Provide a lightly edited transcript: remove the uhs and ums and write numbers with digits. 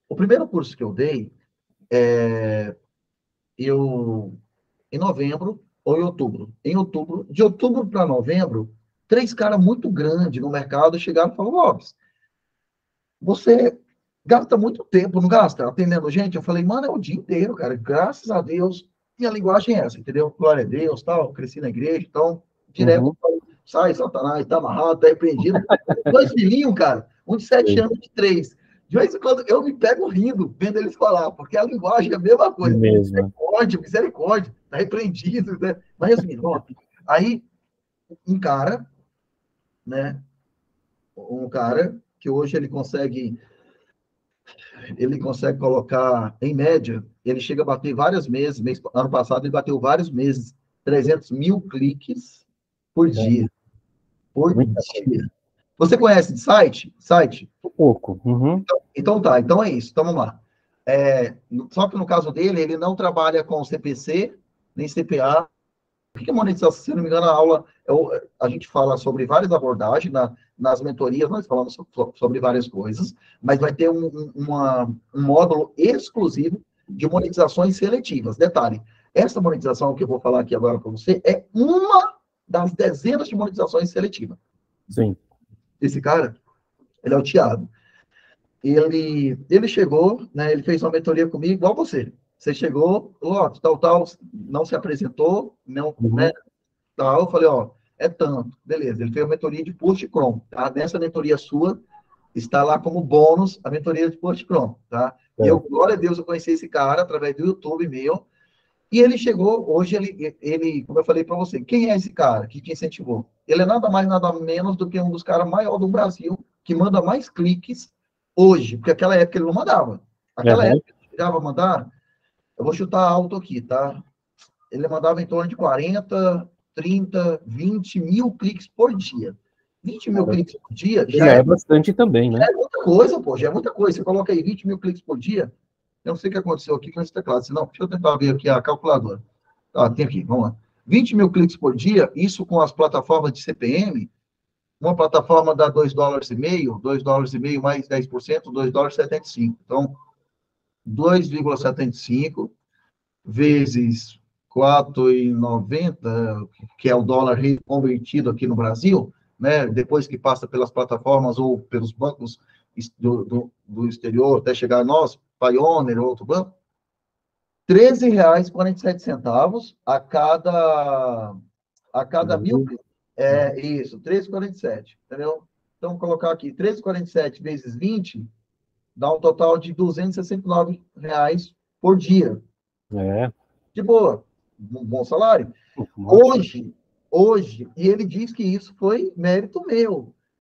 O primeiro curso que eu dei, eu em novembro ou em outubro. Em outubro, de outubro para novembro, três caras muito grandes no mercado chegaram e falaram, Lopes, você gasta muito tempo, não gasta? Atendendo gente? Eu falei, mano, é o dia inteiro, cara. Graças a Deus, minha linguagem é essa, entendeu? Glória a Deus, tal. Cresci na igreja, então, direto, Uhum. sai, Satanás, tá amarrado, tá repreendido. Dois filhinhos, cara, um de 7 anos e um de 3. De vez em quando eu me pego rindo, vendo eles falar, porque a linguagem é a mesma coisa. Mesmo. Misericórdia, misericórdia, tá repreendido, né? Mas assim, ó, aí um cara, né? Um cara que hoje ele consegue colocar, em média, ele chega a bater vários meses, ano passado ele bateu vários meses, 300 mil cliques por É dia. Por muita coisa. dia. Você conhece de site? Site? Um pouco. Uhum. Então tá, então é isso, então vamos lá. Só que no caso dele, ele não trabalha com CPC, nem CPA. O que é monetização? Se não me engano, a aula, a gente fala sobre várias abordagens, nas mentorias nós falamos sobre várias coisas, mas vai ter um módulo exclusivo de monetizações seletivas. Detalhe, essa monetização que eu vou falar aqui agora para você é uma das dezenas de monetizações seletivas. Sim. Esse cara, ele é o Thiago. Ele chegou, né, ele fez uma mentoria comigo, igual você. Você chegou, ó, tal, não se apresentou, não, né, Uhum. tal. Eu falei, ó, é tanto. Beleza, ele fez a mentoria de Post Chrome, tá? Nessa mentoria sua, está lá como bônus a mentoria de Post Chrome, tá? E eu, É. glória a Deus, eu conheci esse cara através do YouTube meu, e ele chegou, hoje como eu falei para você, quem é esse cara que te incentivou? Ele é nada mais, nada menos do que um dos caras maiores do Brasil, que manda mais cliques hoje, porque aquela época ele não mandava. Aquela Uhum. época ele chegava a mandar, eu vou chutar alto aqui, tá? Ele mandava em torno de 40, 30, 20 mil cliques por dia. 20 mil Cara, cliques por dia já é bastante também, né? já é muita coisa, pô, já é muita coisa. Você coloca aí 20 mil cliques por dia, eu não sei o que aconteceu aqui com esse teclado, senão, deixa eu tentar ver aqui a calculadora. Ah, tem aqui, vamos lá. 20 mil cliques por dia, isso com as plataformas de CPM, uma plataforma dá $2,50, $2,50 mais 10%, $2,75. Então, 2,75 vezes 4,90, que é o dólar convertido aqui no Brasil, né, depois que passa pelas plataformas ou pelos bancos do exterior até chegar a nós, Pioneer ou outro banco, R$ 13,47 a cada mil. Isso, 13,47, entendeu? Então, vou colocar aqui, 13,47 vezes 20 dá um total de R$ 269 por dia. É, De boa, um bom salário. ótimo. Hoje, e ele diz que isso foi mérito meu.